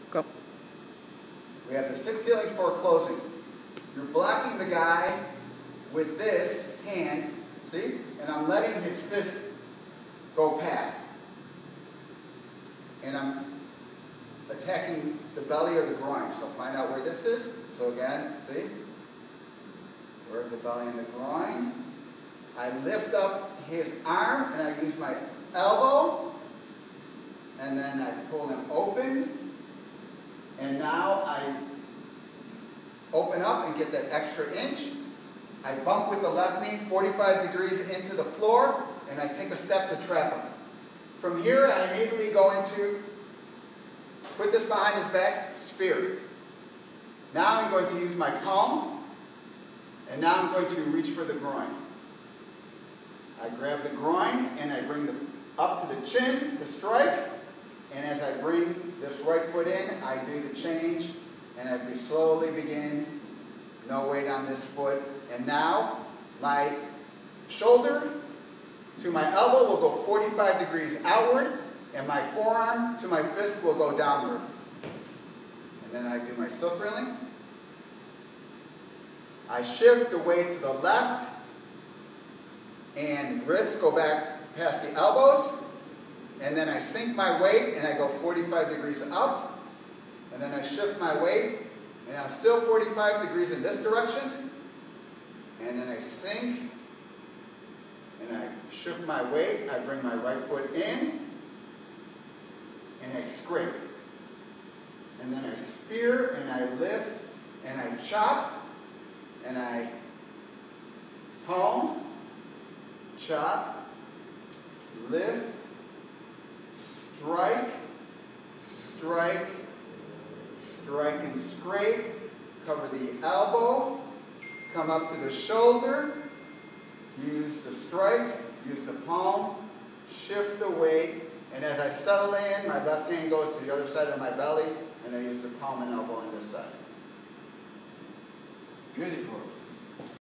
Go. We have the 6 ceilings, 4 closings. You're blocking the guy with this hand, see? And I'm letting his fist go past. And I'm attacking the belly or the groin. So find out where this is. So again, see? Where's the belly and the groin? I lift up his arm and I use my elbow. And then I pull him open. And now I open up and get that extra inch. I bump with the left knee 45 degrees into the floor. And I take a step to trap him. From here, I immediately go into, put this behind his back, spear. Now I'm going to use my palm, and now I'm going to reach for the groin. I grab the groin, and I bring up to the chin to strike, and as I bring this right foot in, I do the change, and I slowly begin, no weight on this foot, and now my shoulder to my elbow will go 45 degrees outward, and my forearm to my fist will go downward. And then I do my silk reeling. I shift the weight to the left, and wrists go back past the elbows, and then I sink my weight, and I go 45 degrees up, and then I shift my weight, and I'm still 45 degrees in this direction, and then I sink, and I shift my weight, I bring my right foot in, and I scrape. And then I spear, and I lift, and I chop, and I palm, chop, lift, strike, strike, strike and scrape, cover the elbow, come up to the shoulder, use the strike, use the palm, shift the weight, and as I settle in, my left hand goes to the other side of my belly, and I use the palm and elbow on this side. Beautiful.